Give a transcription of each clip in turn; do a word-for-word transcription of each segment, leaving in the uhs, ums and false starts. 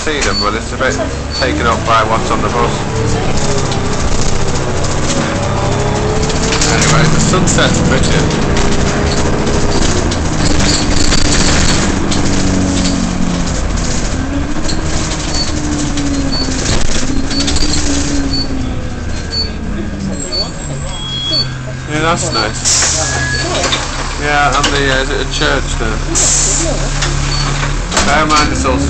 see them, but it's a bit taken up by what's on the bus. Anyway, the sunset's pretty. Yeah, that's nice. Yeah, and the, uh, is it a church there? Bear in mind it's also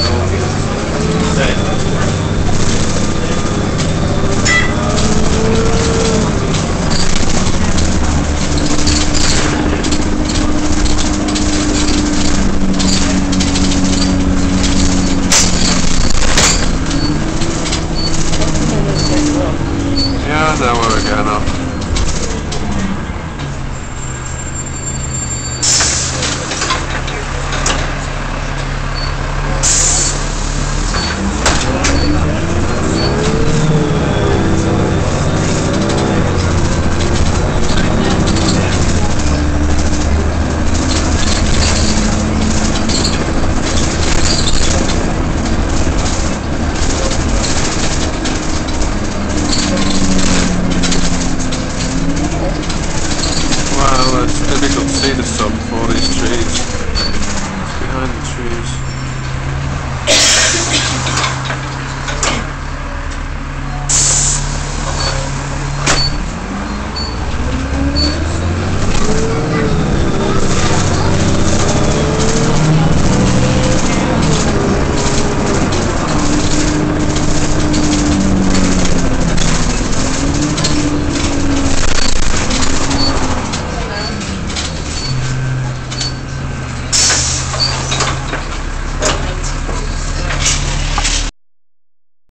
yeah, I know where we're going off. Well, it's difficult to see the sun before the